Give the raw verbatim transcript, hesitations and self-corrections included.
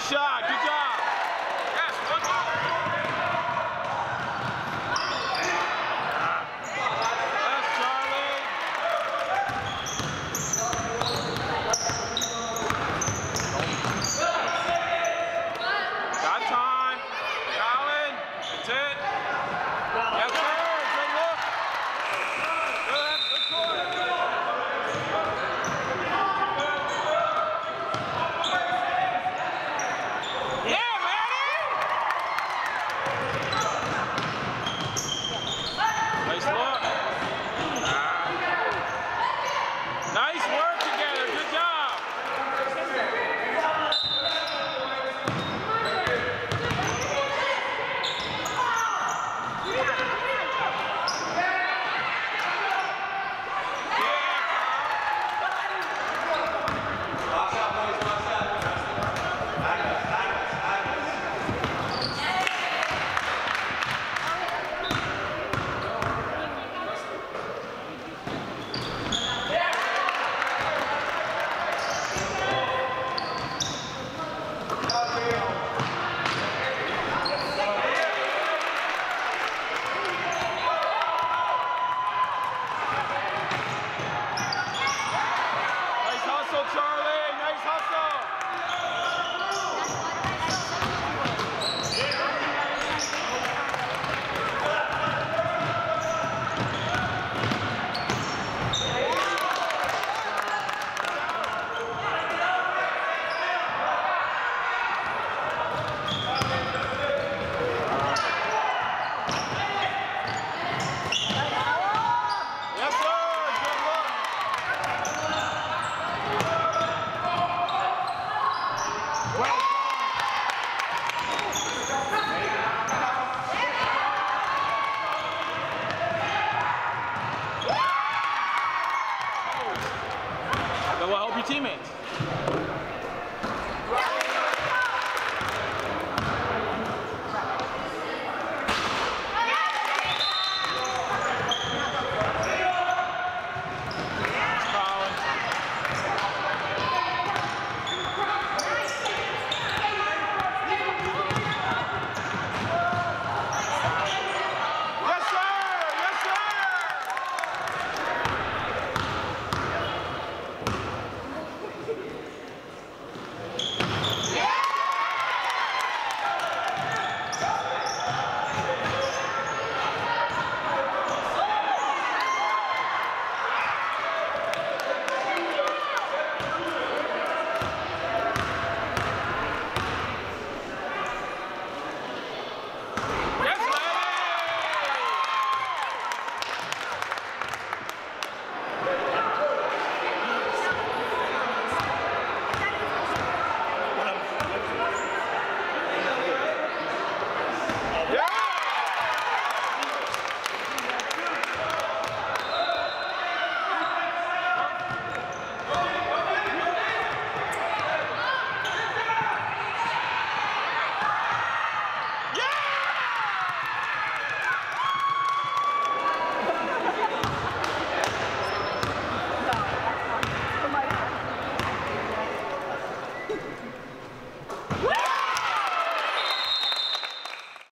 Nice shot. Good job. Yes, one more. Yes, Charlie. Got time. Colin. That's it. Yes, sir. Good look. Good. Good corner. Yeah, Manny. Nice look. Nice work together. Good job. Nice hustle, Charlie. Nice hustle. Yes, sir. Good look. That will help your teammates.